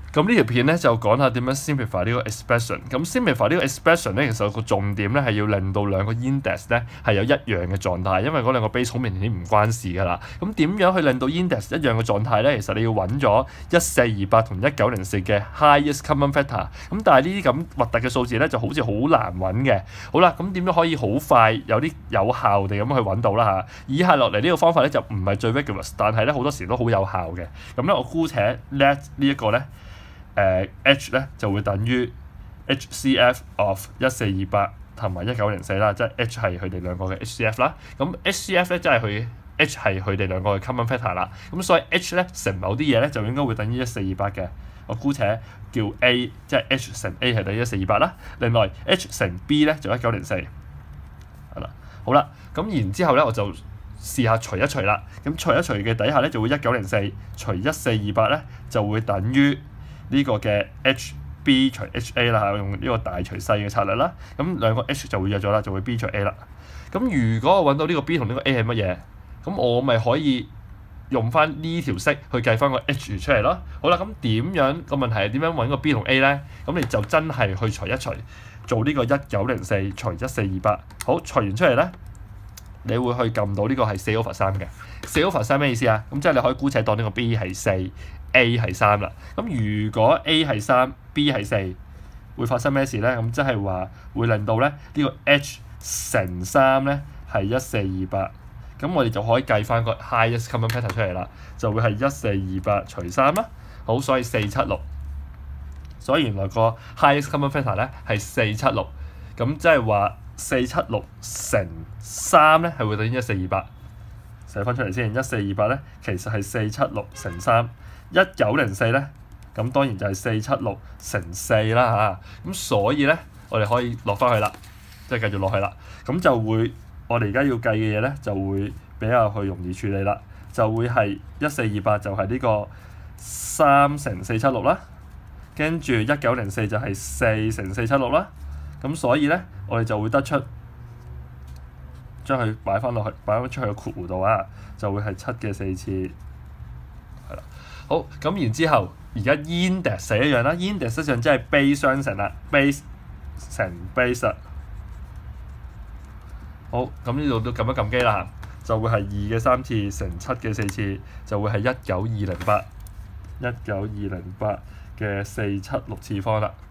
咁呢條片咧就講下點樣 simplify 呢個 expression。咁 simplify 呢個 expression 咧，其實個重點咧係要令到兩個 index 咧係有一樣嘅狀態，因為嗰兩個 base 好明顯唔關事㗎啦。咁點樣去令到 index 一樣嘅狀態咧？其實你要揾咗1428同1904嘅 highest common factor。咁但係呢啲咁核突嘅數字咧，就好似好難揾嘅。好啦，咁點樣可以好快有啲有效地咁去揾到啦嚇？以下落嚟呢個方法咧就唔係最 rigorous， 但係咧好多時都好有效嘅。咁咧我姑且 let 呢一個咧。H 咧就會等於 HCF of 1428同埋1904啦，即係 H 係佢哋兩個嘅 HCF 啦。咁 HCF 咧即係佢 H 係佢哋兩個嘅 common factor 啦。咁所以 H 咧乘某啲嘢咧就應該會等於1428嘅。我姑且叫 A， 即係 H 乘 A 係等於1428啦。另外 H 乘 B 咧就1904。係啦，好啦，咁然之後咧我就試下除一除啦。咁除一除嘅底下咧就會1904除1428咧就會等於呢個嘅 HB 除 HA 啦，用呢個大除細嘅策略啦，咁兩個 H 就會約咗啦，就會 B 除 A 啦。咁如果我揾到呢個 B 同呢個 A 係乜嘢，咁我咪可以用翻呢條式去計翻個 H 出嚟咯。好啦，咁點樣個問題係點樣揾個 B 同 A 咧？咁你就真係去除一除，做呢個1904除1428。好，除完出嚟咧，你會去撳到呢個係4/3嘅。4/3咩意思啊？咁即係你可以姑且當呢個 B 係4。A 係3啦，咁如果 A 係3，B 係4，會發生咩事咧？咁即係話會令到咧呢個 H 乘3咧係1428，咁我哋就可以計翻個 highest common factor 出嚟啦，就會係1428除3啦。好，所以476，所以原來個 highest common factor 咧係476，咁即係話476乘3咧係會等於1428。寫翻出嚟先，1428咧其實係476乘3，1904咧，咁當然就係476乘4啦嚇。咁所以咧，我哋可以落翻去啦，即係繼續落去啦。咁就會我哋而家要計嘅嘢咧，就會比較去容易處理啦。就會係1428就係呢個3乘476啦，跟住1904就係4乘476啦。咁所以咧，我哋就會得出。將佢擺翻落去，擺翻出去個括弧度啊，就會係7嘅4次，係啦。好，咁然之後，而家 index 一樣啦 ，index 上即係 base 相乘啦 ，base 乘 base 啦。好，咁呢度都撳一撳機啦，就會係2嘅3次乘7嘅4次，就會係19208嘅476次方啦。